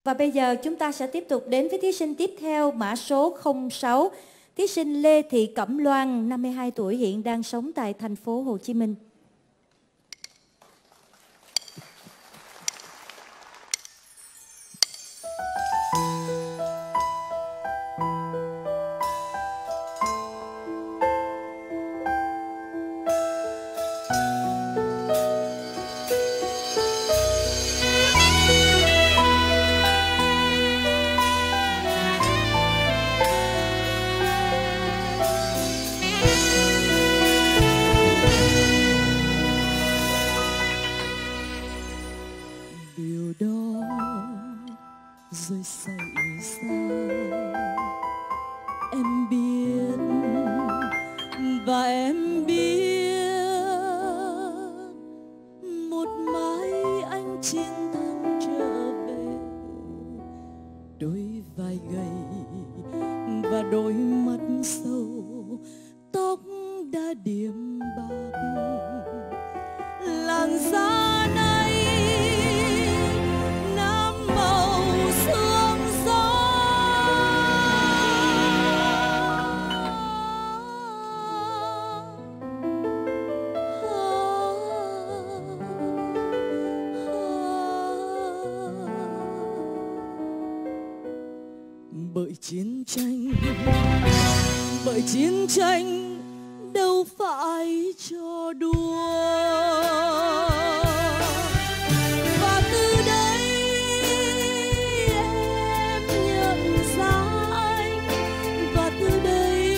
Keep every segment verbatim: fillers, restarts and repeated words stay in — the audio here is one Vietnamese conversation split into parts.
Và bây giờ chúng ta sẽ tiếp tục đến với thí sinh tiếp theo, mã số không sáu. Thí sinh Lê Thị Cẩm Loan, năm mươi hai tuổi, hiện đang sống tại thành phố Hồ Chí Minh. Rồi xảy ra em biết, và em biết một mai anh chiến thắng trở về, đôi vai gầy và đôi mắt sâu, tóc đã điểm bạc, làn da này nam màu sương gió. Bởi chiến tranh, bởi chiến tranh đâu phải trò đùa. Và từ đây em nhận ra anh, và từ đây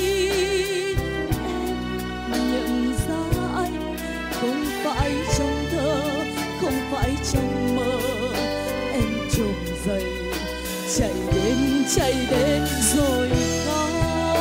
em nhận ra anh, không phải trong thơ, không phải trong mơ. Em trồm dậy, chạy đến, chạy đến rồi có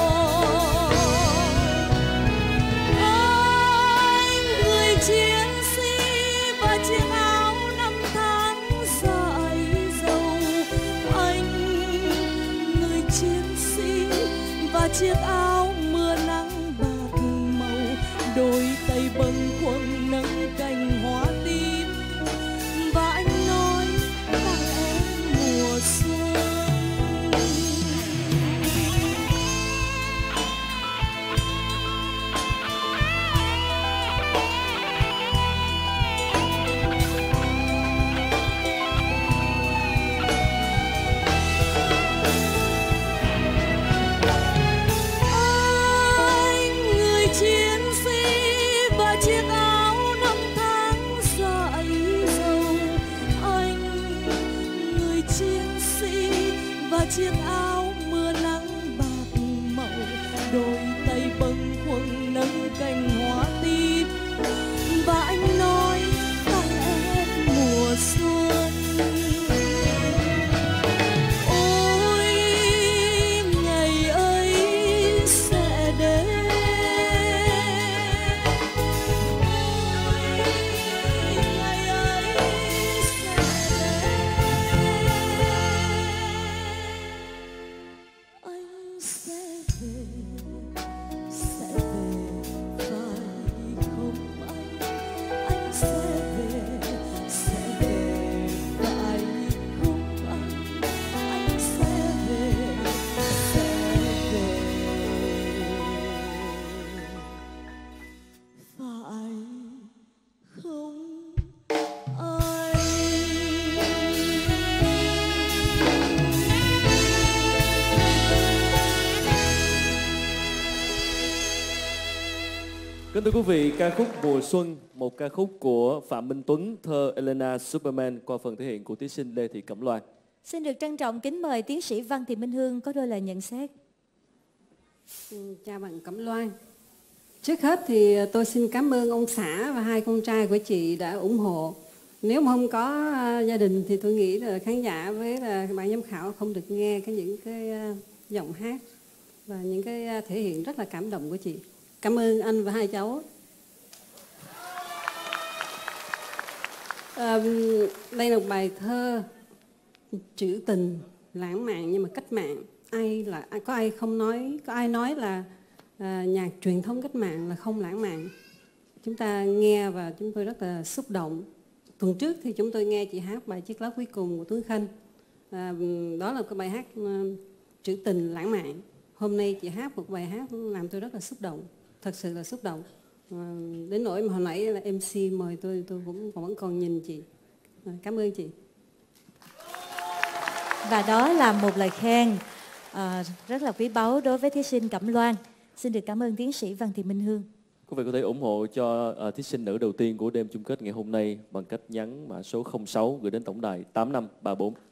anh, người chiến sĩ và chiếc áo năm tháng dài dầu. Anh, người chiến sĩ và chiếc áo mưa nắng bạc màu, đôi tay bâng khuâng nâng cành hoa tím. Và anh nói rằng em mùa xuân. Chiếc áo mưa nắng bạc màu, đôi tay bâng khuâng nâng cành hoa tím. Và anh nói rằng em mùa xuân. Ôi ngày ấy sẽ đến, ôi ngày ấy sẽ Kính thưa quý vị, ca khúc Mùa Xuân, một ca khúc của Phạm Minh Tuấn, thơ Elena Superman qua phần thể hiện của thí sinh Lê Thị Cẩm Loan. Xin được trân trọng kính mời tiến sĩ Văn Thị Minh Hương có đôi lời nhận xét. Chào bạn Cẩm Loan. Trước hết thì tôi xin cảm ơn ông xã và hai con trai của chị đã ủng hộ. Nếu mà không có gia đình thì tôi nghĩ là khán giả với là bạn giám khảo không được nghe cái những cái giọng hát và những cái thể hiện rất là cảm động của chị. Cảm ơn anh và hai cháu. À, đây là một bài thơ trữ tình, lãng mạn nhưng mà cách mạng. Ai là có ai không nói, có ai nói là à, nhạc truyền thống cách mạng là không lãng mạn. Chúng ta nghe và chúng tôi rất là xúc động. Tuần trước thì chúng tôi nghe chị hát bài Chiếc lá cuối cùng của Tuấn Khanh. À, đó là cái bài hát uh, trữ tình lãng mạn. Hôm nay chị hát một bài hát làm tôi rất là xúc động, thật sự là xúc động. À, đến nỗi mà hồi nãy là em xê mời tôi, tôi cũng vẫn còn nhìn chị. À, cảm ơn chị. Và đó là một lời khen à, rất là quý báu đối với thí sinh Cẩm Loan. Xin được cảm ơn tiến sĩ Văn Thị Minh Hương. Quý vị có thể ủng hộ cho uh, thí sinh nữ đầu tiên của đêm chung kết ngày hôm nay bằng cách nhắn mã số không sáu gửi đến tổng đài tám năm ba bốn.